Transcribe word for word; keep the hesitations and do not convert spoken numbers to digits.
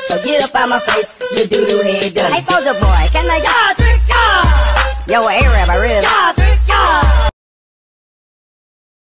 So get up out my face, you doo-doo head done. Hey, Soldier Boy, can I... Yeah, trick, yeah. Yo, A-Rap, I really... Yeah, trick.